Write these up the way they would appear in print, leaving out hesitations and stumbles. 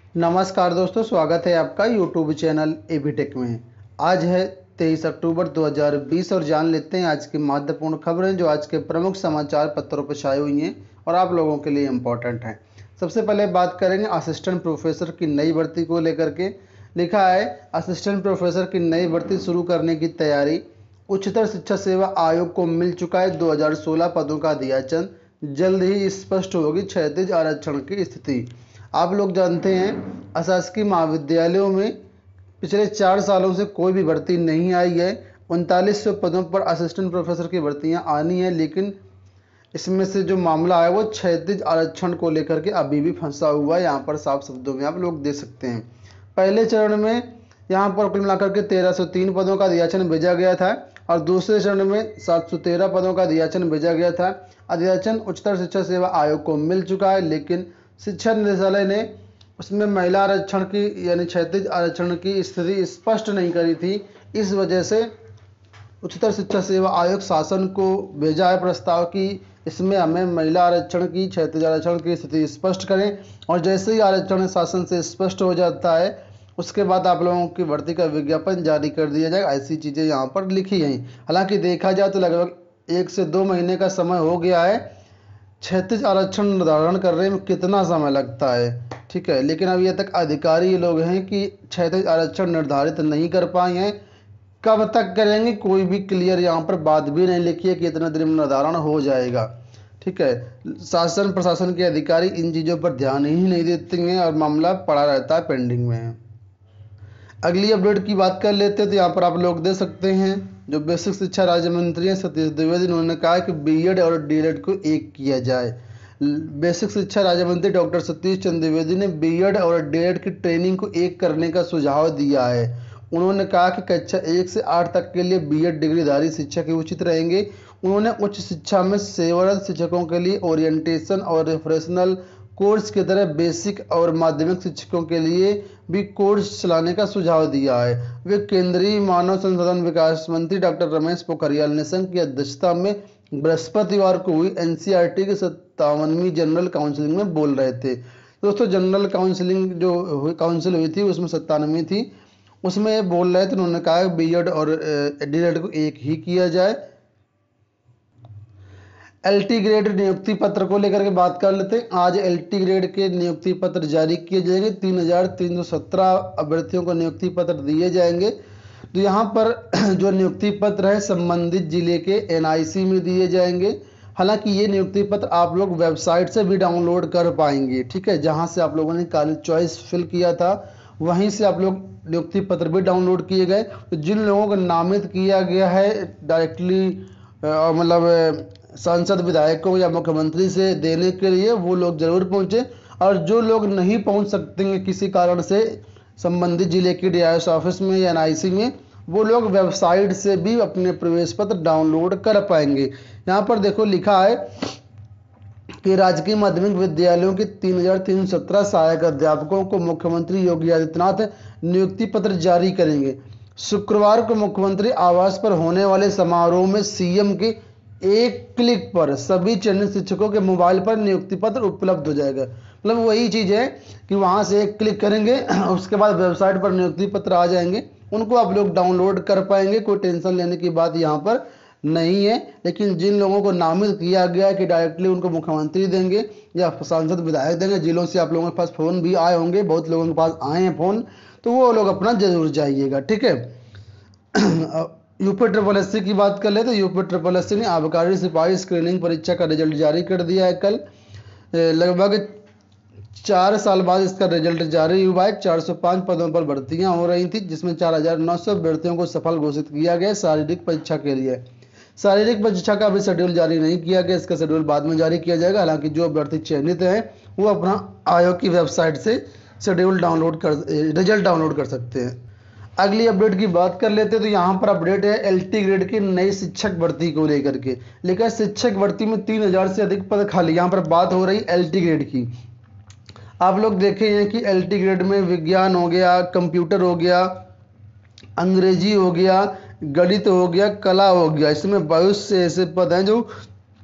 नमस्कार दोस्तों, स्वागत है आपका यूट्यूब चैनल एबी टेक में। आज है 23 अक्टूबर 2020 और जान लेते हैं आज की महत्वपूर्ण खबरें जो आज के प्रमुख समाचार पत्रों पर छाई हुई हैं और आप लोगों के लिए इम्पोर्टेंट हैं। सबसे पहले बात करेंगे असिस्टेंट प्रोफेसर की नई भर्ती को लेकर के। लिखा है, असिस्टेंट प्रोफेसर की नई भर्ती शुरू करने की तैयारी। उच्चतर शिक्षा सेवा आयोग को मिल चुका है 2016 पदों का दियाचन। जल्द ही स्पष्ट होगी क्षैतिज आरक्षण की स्थिति। आप लोग जानते हैं, अशासकीय महाविद्यालयों में पिछले 4 सालों से कोई भी भर्ती नहीं आई है। 3900 पदों पर असिस्टेंट प्रोफेसर की भर्तियां आनी है, लेकिन इसमें से जो मामला है वो क्षैतिज आरक्षण को लेकर के अभी भी फंसा हुआ है। यहाँ पर साफ शब्दों में आप लोग देख सकते हैं। पहले चरण में यहाँ पर कुल मिलाकर के 1303 पदों का दियाचन भेजा गया था और दूसरे चरण में 713 पदों का दियाचन भेजा गया था। अधियाचन उच्चतर शिक्षा सेवा आयोग को मिल चुका है, लेकिन शिक्षा निदेशालय ने उसमें महिला आरक्षण की यानी क्षैतिज आरक्षण की स्थिति स्पष्ट नहीं करी थी। इस वजह से उच्चतर शिक्षा सेवा आयोग शासन को भेजा है प्रस्ताव कि इसमें हमें महिला आरक्षण की क्षैतिज आरक्षण की स्थिति स्पष्ट करें, और जैसे ही आरक्षण शासन से स्पष्ट हो जाता है उसके बाद आप लोगों की भर्ती का विज्ञापन जारी कर दिया जाएगा। ऐसी चीज़ें यहाँ पर लिखी गई। हालांकि देखा जाए तो लगभग 1 से 2 महीने का समय हो गया है। क्षैतिज आरक्षण निर्धारण करने में कितना समय लगता है, ठीक है, लेकिन अभी तक अधिकारी लोग हैं कि क्षैतिज आरक्षण निर्धारित नहीं कर पाए हैं। कब तक करेंगे कोई भी क्लियर यहाँ पर बात भी नहीं लिखी है कि इतने दिन में निर्धारण हो जाएगा। ठीक है, शासन प्रशासन के अधिकारी इन चीज़ों पर ध्यान ही नहीं देते हैं और मामला पड़ा रहता है, पेंडिंग में है। अगली अपडेट की बात कर लेते हैं तो यहाँ पर आप लोग देख सकते हैं, जो बेसिक शिक्षा राज्य मंत्री हैं सतीश द्विवेदी, उन्होंने कहा कि बीएड और डीएलएड को एक किया जाए। बेसिक शिक्षा राज्य मंत्री डॉक्टर सतीश चंद्र द्विवेदी ने बीएड और डीएलएड की ट्रेनिंग को एक करने का सुझाव दिया है। उन्होंने कहा कि कक्षा 1 से 8 तक के लिए बीएड डिग्रीधारी शिक्षक उचित रहेंगे। उन्होंने उच्च शिक्षा में सेवारत शिक्षकों के लिए ओरिएंटेशन और रिफ्रेशनल कोर्स की तरह बेसिक और माध्यमिक शिक्षकों के लिए भी कोर्स चलाने का सुझाव दिया है। वे केंद्रीय मानव संसाधन विकास मंत्री डॉक्टर रमेश पोखरियाल निशंक की अध्यक्षता में बृहस्पतिवार को हुई एनसीईआरटी की 57वीं जनरल काउंसिलिंग में बोल रहे थे। दोस्तों, जनरल काउंसिलिंग जो काउंसिल हुई थी उसमें 97वीं थी, उसमें ये बोल रहे थे। उन्होंने कहा बीएड और डीएलएड को एक ही किया जाए। एलटी ग्रेड नियुक्ति पत्र को लेकर के बात कर लेते हैं। आज एलटी ग्रेड के नियुक्ति पत्र जारी किए जाएंगे। 3317 अभ्यर्थियों को नियुक्ति पत्र दिए जाएंगे। तो यहाँ पर जो नियुक्ति पत्र है संबंधित जिले के एनआईसी में दिए जाएंगे। हालांकि ये नियुक्ति पत्र आप लोग वेबसाइट से भी डाउनलोड कर पाएंगे, ठीक है, जहाँ से आप लोगों ने कॉलेज चॉइस फिल किया था वहीं से आप लोग नियुक्ति पत्र भी डाउनलोड किए गए। तो जिन लोगों को नामित किया गया है डायरेक्टली मतलब सांसद विधायकों या मुख्यमंत्री से देने के लिए, वो लोग जरूर पहुंचे, और जो लोग नहीं पहुंच सकते हैं किसी कारण से संबंधित जिले की डीआईएस ऑफिस में या एनआईसी में, वो लोग वेबसाइट से भी अपने प्रवेश पत्र डाउनलोड कर पाएंगे। यहाँ पर देखो लिखा है कि राजकीय माध्यमिक विद्यालयों के 3317 सहायक अध्यापकों को मुख्यमंत्री योगी आदित्यनाथ नियुक्ति पत्र जारी करेंगे। शुक्रवार को मुख्यमंत्री आवास पर होने वाले समारोह में सीएम के एक क्लिक पर सभी चयनित शिक्षकों के मोबाइल पर नियुक्ति पत्र उपलब्ध हो जाएगा। मतलब वही चीज़ है कि वहाँ से एक क्लिक करेंगे उसके बाद वेबसाइट पर नियुक्ति पत्र आ जाएंगे, उनको आप लोग डाउनलोड कर पाएंगे। कोई टेंशन लेने की बात यहाँ पर नहीं है। लेकिन जिन लोगों को नामित किया गया कि डायरेक्टली उनको मुख्यमंत्री देंगे या सांसद विधायक देंगे, जिलों से आप लोगों के पास फ़ोन भी आए होंगे, बहुत लोगों के पास आए हैं फ़ोन, तो वो लोग अपना जरूर जाइएगा, ठीक है। यूपी ट्रिपल एससी की बात कर ले तो यूपी ट्रिपल एससी ने आबकारी सिपाही स्क्रीनिंग परीक्षा का रिजल्ट जारी कर दिया है। कल लगभग 4 साल बाद इसका रिजल्ट जारी हुआ है। 405 पदों पर भर्तियां हो रही थी, जिसमें 4900 अभ्यर्थियों को सफल घोषित किया गया शारीरिक परीक्षा के लिए। शारीरिक परीक्षा का अभी शेड्यूल जारी नहीं किया गया, इसका शेड्यूल बाद में जारी किया जाएगा। हालांकि जो अभ्यर्थी चयनित हैं वो अपना आयोग की वेबसाइट से शेड्यूल डाउनलोड कर रिजल्ट डाउनलोड कर सकते हैं। अगली अपडेट की बात कर लेते हैं तो यहाँ पर अपडेट है एलटी ग्रेड की नई शिक्षक भर्ती को लेकर के। लेकिन शिक्षक भर्ती में 3000 से अधिक पद खाली। यहाँ पर बात हो रही एलटी ग्रेड की। आप लोग देखे हैं कि एलटी ग्रेड में विज्ञान हो गया, कंप्यूटर हो गया, अंग्रेजी हो गया, गणित हो गया, कला हो गया, इसमें बहुत से ऐसे पद हैं जो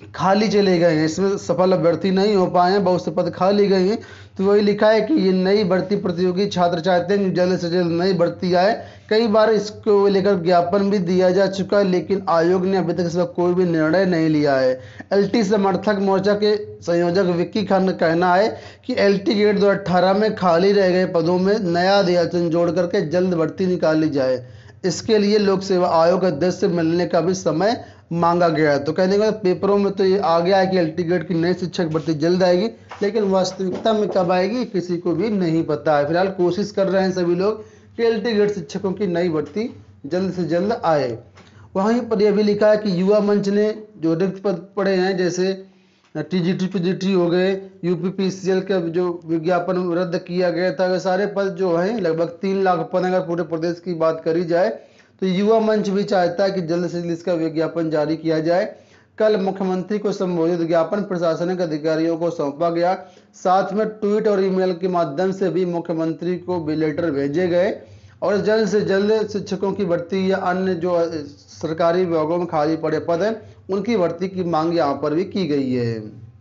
खाली चले गए हैं, इसमें सफल अभ्यर्थी नहीं हो पाए हैं, बहुत से पद खाली गए हैं। तो वही लिखा है कि ये नई भर्ती प्रतियोगी छात्र चाहते हैं कि जल्द से जल्द नई भर्ती आए। कई बार इसको लेकर ज्ञापन भी दिया जा चुका है, लेकिन आयोग ने अभी तक इस पर कोई भी निर्णय नहीं लिया है। एलटी समर्थक मोर्चा के संयोजक विक्की खान का कहना है कि एलटी गेट 2018 में खाली रह गए पदों में नया अध्यादेश जोड़ करके जल्द भर्ती निकाली जाए। इसके लिए लोक सेवा आयोग अध्यक्ष से मिलने का भी समय मांगा गया है। तो कहने का पेपरों में तो ये आ गया है कि एलटी गेट की नई शिक्षक भर्ती जल्द आएगी, लेकिन वास्तविकता में कब आएगी किसी को भी नहीं पता है। फिलहाल कोशिश कर रहे हैं सभी लोग कि एलटी गेट शिक्षकों की नई भर्ती जल्द से जल्द आए। वहीं पर यह भी लिखा है कि युवा मंच ने जो रिक्त पद पड़े हैं, जैसे टीजीटी पीजीटी हो गए, यूपीपीसीएल का जो विज्ञापन रद्द किया गया था, वे सारे पद जो हैं लगभग 3 लाख पद अगर पूरे प्रदेश की बात करी जाए, तो युवा मंच भी चाहता है कि जल्द से जल्द इसका विज्ञापन जारी किया जाए। कल मुख्यमंत्री को संबोधित ज्ञापन प्रशासनिक अधिकारियों को सौंपा गया। साथ में ट्वीट और ईमेल के माध्यम से भी मुख्यमंत्री को भी लेटर भेजे गए और जल्द से जल्द शिक्षकों की भर्ती या अन्य जो सरकारी विभागों में खाली पड़े पद हैं उनकी भर्ती की मांग यहाँ पर भी की गई है।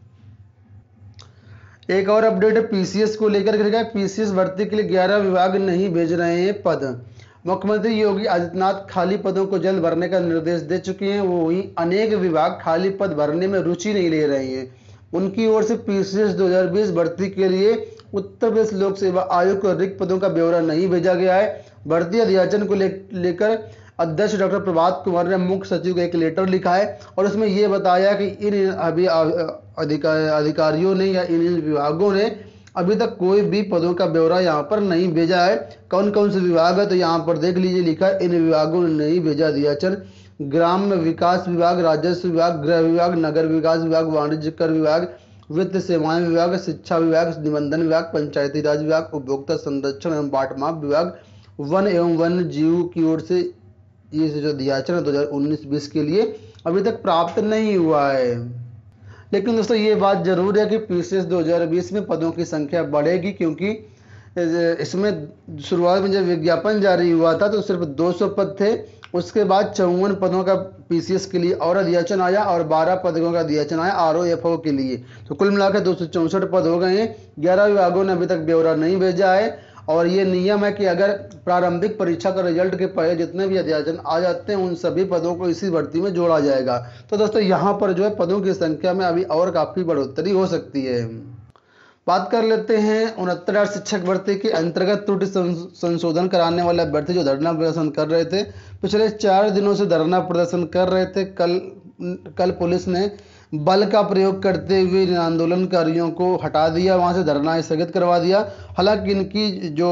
एक और अपडेट है पीसीएस को लेकर के। पीसीएस भर्ती के लिए 11 विभाग नहीं भेज रहे हैं पद। मुख्यमंत्री योगी आदित्यनाथ खाली पदों को जल्द भरने का निर्देश दे चुके हैं। वो वहीं अनेक विभाग खाली पद भरने में रुचि नहीं ले रहे हैं। उनकी ओर से पीसीएस 2020 भर्ती के लिए उत्तर प्रदेश लोक सेवा आयोग को रिक्त पदों का ब्यौरा नहीं भेजा गया है। भर्ती अध्याचन को लेकर अध्यक्ष डॉक्टर प्रभात कुमार ने मुख्य सचिव को एक लेटर लिखा है और उसमें यह बताया कि इन अभी अधिकारियों ने या इन विभागों ने अभी तक कोई भी पदों का ब्यौरा यहाँ पर नहीं भेजा है। कौन कौन से विभाग है तो यहाँ पर देख लीजिए, लिखा है इन विभागों ने नहीं भेजा अध्याचन। ग्राम्य विकास विभाग, राजस्व विभाग, गृह विभाग, नगर विकास विभाग, वाणिज्य कर विभाग, वित्त सेवाएं विभाग, शिक्षा विभाग, निबंधन विभाग, पंचायती राज विभाग, उपभोक्ता संरक्षण एवं बाट माप विभाग, वन एवं वन्य जीव की ओर से ये जो अध्याचन 2019-20 के लिए अभी तक प्राप्त नहीं हुआ है। लेकिन दोस्तों ये बात जरूर है कि पीसीएस 2020 में पदों की संख्या बढ़ेगी, क्योंकि इसमें शुरुआत में जब विज्ञापन जारी हुआ था तो सिर्फ 200 पद थे। उसके बाद 54 पदों का पीसीएस के लिए और अध्याचन आया और 12 पदों का अध्याचन आया आरओएफओ के लिए। तो कुल मिलाकर 264 पद हो गए हैं। 11 विभागों ने अभी तक ब्यौरा नहीं भेजा है और ये नियम है कि अगर प्रारंभिक परीक्षा का रिजल्ट के पहले जितने भी अध्याचन आ जाते हैं उन सभी पदों को इसी भर्ती में जोड़ा जाएगा। तो दोस्तों यहाँ पर जो है पदों की संख्या में अभी और काफ़ी बढ़ोतरी हो सकती है। बात कर लेते हैं 69,000 शिक्षक भर्ती के अंतर्गत त्रुटि संशोधन कराने वाले अभ्यर्थी जो धरना प्रदर्शन कर रहे थे, पिछले 4 दिनों से धरना प्रदर्शन कर रहे थे। कल पुलिस ने बल का प्रयोग करते हुए इन आंदोलनकारियों को हटा दिया, वहां से धरना स्थगित करवा दिया। हालांकि इनकी जो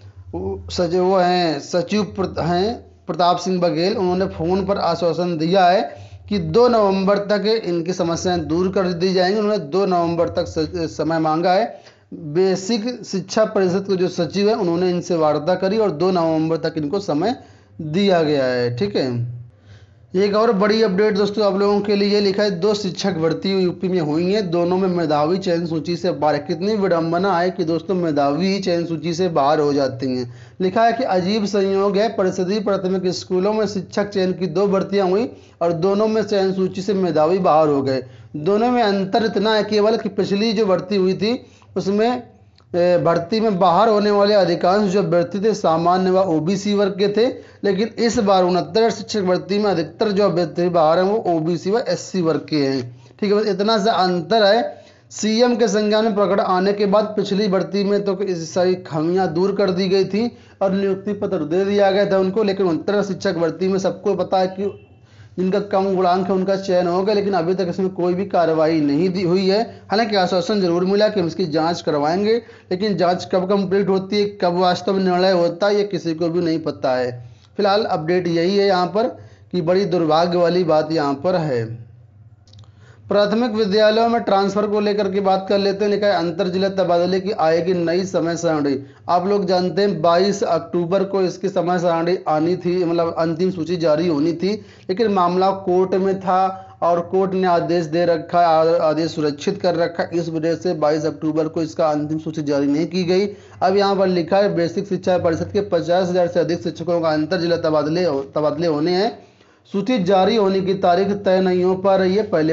सचिव हैं प्रताप सिंह बघेल, उन्होंने फोन पर आश्वासन दिया है कि 2 नवंबर तक इनकी समस्याएं दूर कर दी जाएंगी। उन्होंने 2 नवंबर तक समय मांगा है। बेसिक शिक्षा परिषद के जो सचिव है उन्होंने इनसे वार्ता करी और 2 नवंबर तक इनको समय दिया गया है। ठीक है, एक और बड़ी अपडेट दोस्तों आप लोगों के लिए लिखा है 2 शिक्षक भर्ती यूपी में हुई हैं, दोनों में मेधावी चयन सूची से बाहर। कितनी विडंबना है कि दोस्तों मेधावी ही चयन सूची से बाहर हो जाती हैं। लिखा है कि अजीब संयोग है, परिषदीय प्राथमिक स्कूलों में शिक्षक चयन की 2 भर्तियां हुई और दोनों में चयन सूची से मेधावी बाहर हो गए। दोनों में अंतर इतना है केवल कि पिछली जो भर्ती हुई थी उसमें भर्ती में बाहर होने वाले अधिकांश जो अभ्यर्थी थे सामान्य व ओबीसी वर्ग के थे, लेकिन इस बार 69 शिक्षक भर्ती में अधिकतर जो अभ्यर्थी बाहर हैं वो ओबीसी व एससी वर्ग के हैं। ठीक है, बस इतना सा अंतर है। सीएम के संज्ञान में प्रकट आने के बाद पिछली भर्ती में तो इस सारी खामियां दूर कर दी गई थी और नियुक्ति पत्र दे दिया गया था उनको, लेकिन 69 शिक्षक भर्ती में सबको पता है कि जिनका कम गुणांक है उनका चयन होगा, लेकिन अभी तक इसमें कोई भी कार्रवाई नहीं हुई है। हालांकि आश्वासन जरूर मिला कि हम इसकी जांच करवाएंगे, लेकिन जांच कब कंप्लीट होती है, कब वास्तव में निर्णय होता है, ये किसी को भी नहीं पता है। फिलहाल अपडेट यही है यहाँ पर कि बड़ी दुर्भाग्य वाली बात यहाँ पर है। प्राथमिक विद्यालयों में ट्रांसफर को लेकर के बात कर लेते हैं। लिखा है अंतर जिला तबादले की आएगी नई समय सारणी। आप लोग जानते हैं 22 अक्टूबर को इसकी समय सारणी आनी थी, मतलब अंतिम सूची जारी होनी थी, लेकिन मामला कोर्ट में था और कोर्ट ने आदेश दे रखा है, आदेश सुरक्षित कर रखा है। इस वजह से 22 अक्टूबर को इसका अंतिम सूची जारी नहीं की गई। अब यहाँ पर लिखा है बेसिक शिक्षा परिषद के 50,000 से अधिक शिक्षकों का अंतर जिला तबादले होने हैं। सूची जारी होने की तारीख तय नहीं हो पा रही है। पहले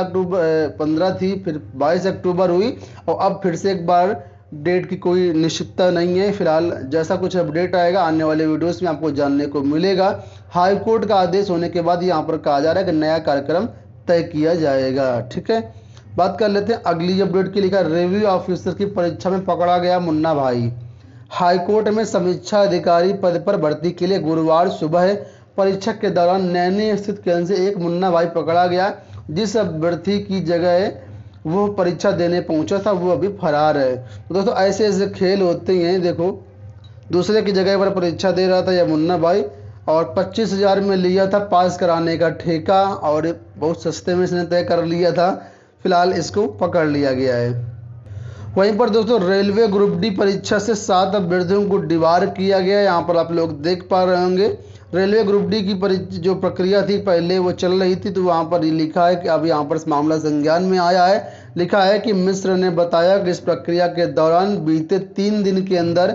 15 थी, फिर 22 अक्टूबर हुई और अब फिर से एक बार डेट की कोई निश्चितता नहीं है। फिलहाल जैसा कुछ अपडेट आएगा आने वाले वीडियोस में आपको जानने को मिलेगा। हाई कोर्ट का आदेश होने के बाद यहाँ पर कहा जा रहा है कि नया कार्यक्रम तय किया जाएगा। ठीक है, बात कर लेते हैं अगली अपडेट की। लिखा रिव्यू ऑफिसर की परीक्षा में पकड़ा गया मुन्ना भाई। हाईकोर्ट में समीक्षा अधिकारी पद पर भर्ती के लिए गुरुवार सुबह परीक्षा के दौरान नैनी स्थित केंद्र से एक मुन्ना भाई पकड़ा गया। जिस अभ्यर्थी की जगह वो परीक्षा देने पहुंचा था वो अभी फरार है। तो दोस्तों ऐसे ऐसे खेल होते हैं। देखो, दूसरे की जगह पर परीक्षा दे रहा था यह मुन्ना भाई और 25,000 में लिया था पास कराने का ठेका और बहुत सस्ते में इसने तय कर लिया था। फिलहाल इसको पकड़ लिया गया है। वहीं पर दोस्तों रेलवे ग्रुप डी परीक्षा से 7 अभ्यर्थियों को डिबार किया गया है। यहाँ पर आप लोग देख पा रहे होंगे रेलवे ग्रुप डी की जो प्रक्रिया थी पहले वो चल रही थी, तो वहाँ पर लिखा है कि अब यहाँ पर मामला संज्ञान में आया है। लिखा है कि मिश्र ने बताया कि इस प्रक्रिया के दौरान बीते 3 दिन के अंदर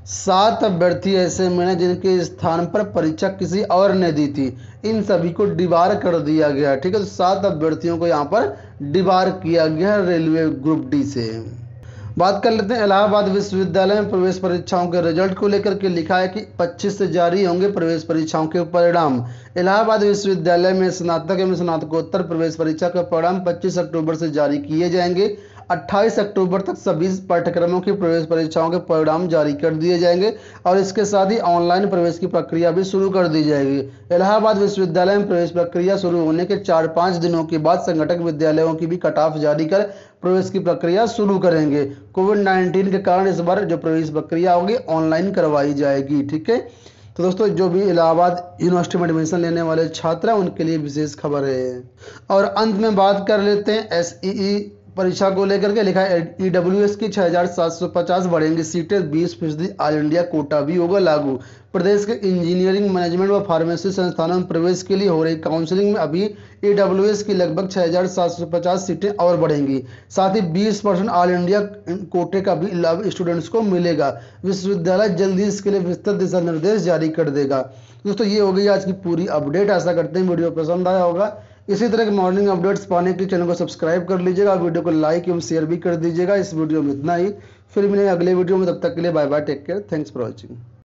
7 अभ्यर्थी ऐसे मिले जिनके स्थान पर परीक्षा किसी और ने दी थी। इन सभी को डिबार कर दिया गया। ठीक है, तो 7 अभ्यर्थियों को यहाँ पर डिबार किया गया रेलवे ग्रुप डी से। बात कर लेते हैं इलाहाबाद विश्वविद्यालय में प्रवेश परीक्षाओं के रिजल्ट को लेकर के। लिखा है कि 25 से जारी होंगे प्रवेश परीक्षाओं के परिणाम। इलाहाबाद विश्वविद्यालय में स्नातक एवं स्नातकोत्तर प्रवेश परीक्षा का परिणाम 25 अक्टूबर से जारी किए जाएंगे। 28 अक्टूबर तक सभी पाठ्यक्रमों की प्रवेश परीक्षाओं के परिणाम जारी कर दिए जाएंगे और इसके साथ ही ऑनलाइन प्रवेश की प्रक्रिया भी शुरू कर दी जाएगी। इलाहाबाद विश्वविद्यालय में प्रवेश प्रक्रिया शुरू होने के 4-5 दिनों के बाद संगठक विद्यालयों की भी कट ऑफ जारी कर प्रवेश की प्रक्रिया शुरू करेंगे। कोविड-19 के कारण इस बार जो प्रवेश प्रक्रिया होगी ऑनलाइन करवाई जाएगी। ठीक है, तो दोस्तों जो भी इलाहाबाद यूनिवर्सिटी में एडमिशन लेने वाले छात्र हैं उनके लिए विशेष खबर है। और अंत में बात कर लेते हैं एसईई परीक्षा को लेकर के। लिखा है ईडब्ल्यूएस की 6,750 बढ़ेंगी सीटें, 20% ऑल इंडिया कोटा भी होगा लागू। प्रदेश के इंजीनियरिंग, मैनेजमेंट व फार्मेसी संस्थानों में प्रवेश के लिए हो रही काउंसलिंग में अभी ईडब्ल्यूएस की लगभग 6,750 सीटें और बढ़ेंगी। साथ ही 20% ऑल इंडिया कोटे का भी लाभ स्टूडेंट्स को मिलेगा। विश्वविद्यालय जल्द ही इसके लिए विस्तृत दिशा निर्देश जारी कर देगा। दोस्तों ये हो गई आज की पूरी अपडेट। आशा करते हैं वीडियो पसंद आया होगा। इसी तरह के मॉर्निंग अपडेट्स पाने के लिए चैनल को सब्सक्राइब कर लीजिएगा, वीडियो को लाइक एवं शेयर भी कर दीजिएगा। इस वीडियो में इतना ही, फिर मिलेंगे अगले वीडियो में। तब तक के लिए bye bye, take care, thanks for watching.